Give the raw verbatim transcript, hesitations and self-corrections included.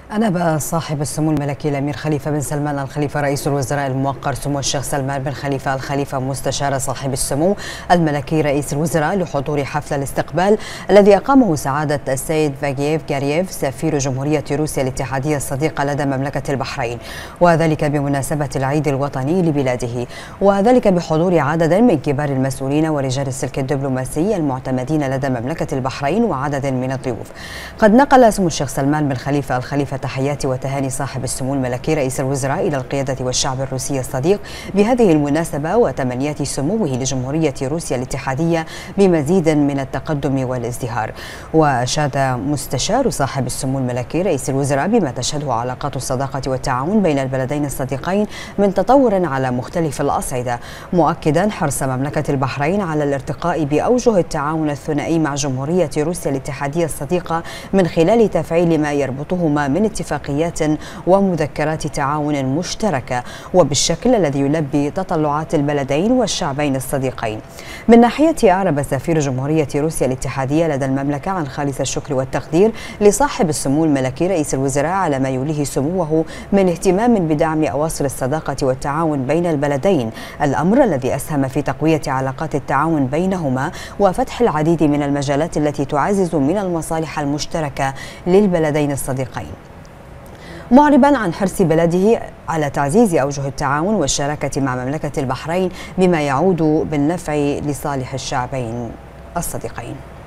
أناب صاحب السمو الملكي الأمير خليفة بن سلمان الخليفة رئيس الوزراء الموقر سمو الشيخ سلمان بن خليفة الخليفة مستشار صاحب السمو الملكي رئيس الوزراء لحضور حفل الاستقبال الذي أقامه سعادة السيد فاغييف غارييف سفير جمهورية روسيا الاتحادية الصديقة لدى مملكة البحرين، وذلك بمناسبة العيد الوطني لبلاده، وذلك بحضور عدد من كبار المسؤولين ورجال السلك الدبلوماسي المعتمدين لدى مملكة البحرين وعدد من الضيوف. قد نقل سمو الشيخ سلمان بن خليفة الخليفة تحيات وتهاني صاحب السمو الملكي رئيس الوزراء إلى القيادة والشعب الروسي الصديق بهذه المناسبة، وتمنيات سموه لجمهورية روسيا الاتحادية بمزيد من التقدم والازدهار. وأشاد مستشار صاحب السمو الملكي رئيس الوزراء بما تشهده علاقات الصداقة والتعاون بين البلدين الصديقين من تطور على مختلف الأصعدة، مؤكدا حرص مملكة البحرين على الارتقاء بأوجه التعاون الثنائي مع جمهورية روسيا الاتحادية الصديقة من خلال تفعيل ما يربطهما من اتفاقيات ومذكرات تعاون مشتركة وبالشكل الذي يلبي تطلعات البلدين والشعبين الصديقين. من ناحيته أعرب سفير جمهورية روسيا الاتحادية لدى المملكة عن خالص الشكر والتقدير لصاحب السمو الملكي رئيس الوزراء على ما يوليه سموه من اهتمام بدعم أواصر الصداقة والتعاون بين البلدين، الأمر الذي أسهم في تقوية علاقات التعاون بينهما وفتح العديد من المجالات التي تعزز من المصالح المشتركة للبلدين الصديقين، معربا عن حرص بلده على تعزيز أوجه التعاون والشراكة مع مملكة البحرين بما يعود بالنفع لصالح الشعبين الصديقين.